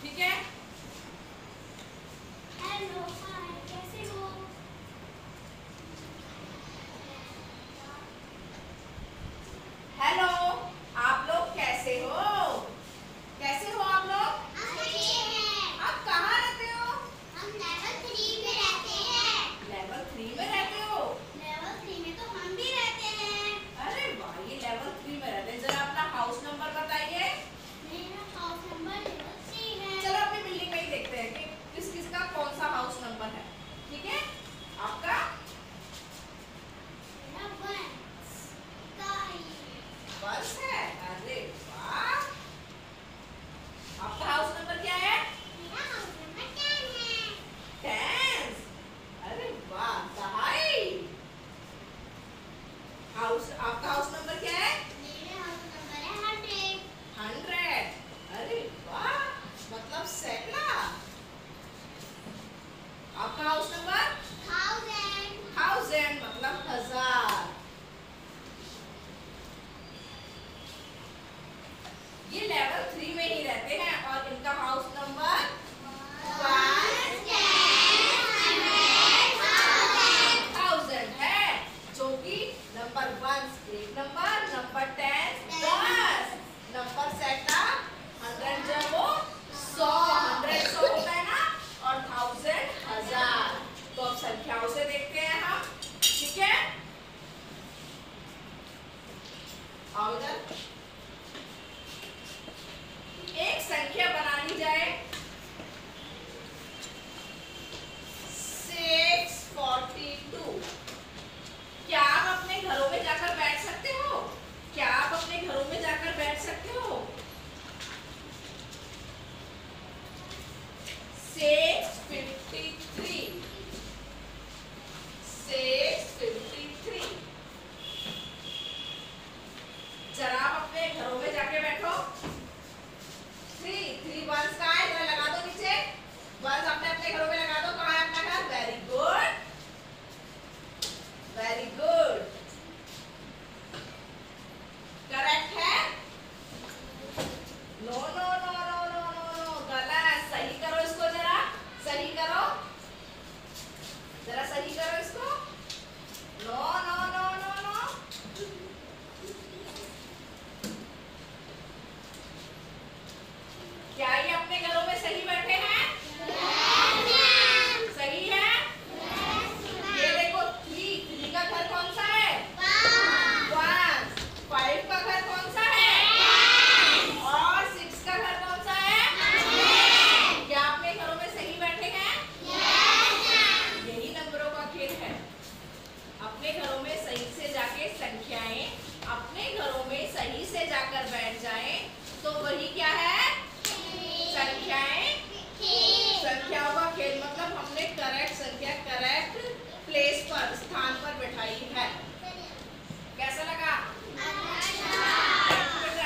ठीक है। हेलो, हाय, कैसे हो? हेलो, आप लोग कैसे हो? कैसे हो आप लोग? हम अच्छे हैं। आप कहाँ रहते हो? हम लेवल 3 में रहते हैं। लेवल 3 में रहते हो? लेवल 3 में तो हम भी रहते हैं। अरे वाह, ये लेवल 3 में रहते हैं। जरा अपना हाउस नंबर बताइए। मेरा हाउस नंबर लेवल 3 है। चलो अपनी बिल्डिंग में ही देखते हैं कि किस किस का कौन सा हाउस नंबर है। ठीक है, आपका मेरा 1 बस है। अरे वाह, आपका हाउस नंबर क्या है? मेरा हाउस नंबर 10 है। 10। अरे वाह, दहाई। आपका हाउस नंबर क्या है? मेरे हाउस नंबर है 100। 100। अरे वाह, मतलब सैकड़ा। आपका हाउस नंबर 1000 मतलब 1000। ये लेवल 3 में ही रहते हैं और इनका हाउस नंबर 1000 है, जो कि नंबर 1 एक नंबर, नंबर 10 10, नंबर सैकड़ा 100 जब वो 100 होता है ना, और 1000। तो अब संख्याओं से देखते हैं हम। ठीक है, आओ इधर। एक संख्या बनानी जाए 642। क्या आप अपने घरों में जाकर बैठ सकते हो? क्या आप अपने घरों में जाकर बैठ सकते हो? 653। 653। जरा आप अपने घरों में जाके बैठो। 3 वंस कहाँ है? जरा लगा दो नीचे। वंस अपने अपने घरों में लगा दो। कहाँ है अपना घर? Very good, very good. Correct है? No no no no no no no, गलत। सही करो इसको, जरा सही करो, जरा सही करो इसको। No no no no no. क्या ये अपने घरों में सही बैठे हैं? सही है? ये देखो, 3 का घर कौन सा है? 1। 5 का घर कौन सा है? और 6 का घर कौन सा है? क्या अपने घरों में सही बैठे हैं? यही नंबरों का खेल है। अपने घरों में सही से जाके संख्याएं अपने घरों में सही से जाकर बैठ जाएं, तो वही क्या है? संख्याएं। संख्याओं का खेल मतलब हमने करेक्ट संख्या करेक्ट प्लेस पर, स्थान पर